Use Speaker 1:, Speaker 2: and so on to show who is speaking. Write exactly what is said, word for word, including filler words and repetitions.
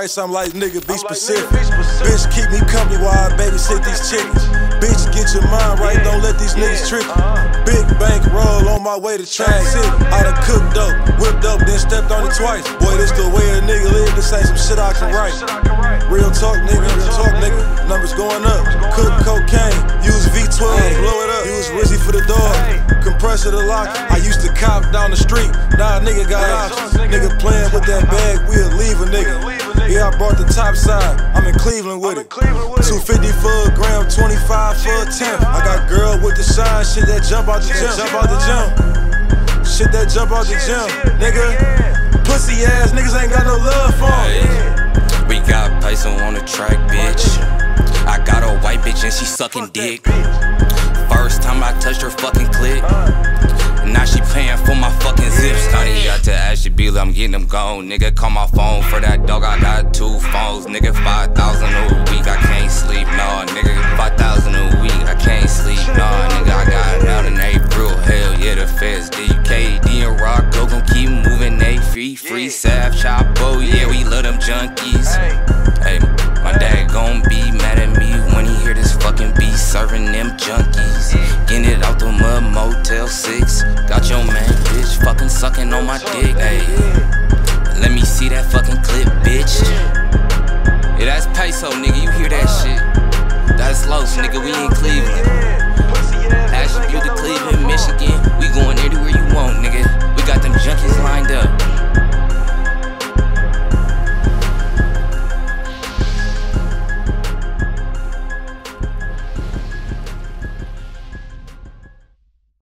Speaker 1: price, I'm like, nigga, be specific. Bitch, keep me company while I babysit these chickens. Bitch, get your mind right, don't let these niggas trick you. Big bank roll on my way to Track City. I done cooked dope, whipped up, then stepped on it twice. Boy, this the way a nigga live, this ain't some shit I can write. Real talk, nigga, real talk, nigga. Numbers going up. Cook cocaine, use V twelve, blow it up. Use Rizzy for the dog, compressor to lock. I used to cop down the street, now a nigga got options. Nigga playing with that bag, we'll leave a nigga. Yeah, I brought the top side, I'm in Cleveland with it. two fifty for a gram, twenty-five for a tenth. I got girl with the shine, shit that jump out the gym, jump out the gym. Shit that jump out the gym, nigga. Pussy ass niggas ain't got no love for them.
Speaker 2: We got Peso on the track, bitch. I got a white bitch and she sucking dick. First time I touched her fucking clit. Now she paying for my fucking zips. Honey, got to Ashley Beal, I'm getting them gone. Nigga, call my phone for that dog, I got two phones. Nigga, five thousand a week, I can't sleep, nah. Nigga, five thousand a week, I can't sleep, nah. Nigga, I got out in April, hell yeah, the feds. D K D and Rocco gon' keep moving, they free, free, Sav, Chapo, yeah, we love them junkies. Hey, my dad gon' be mad at me when he hear this fucking beat, serving them junkies. Getting it out the mud, Motel six. Got your man, bitch, fucking sucking on my dick, ayy. Let me see that fucking clip, bitch. Yeah, that's Peso, nigga, you hear that shit? That's Los, nigga, we in Cleveland.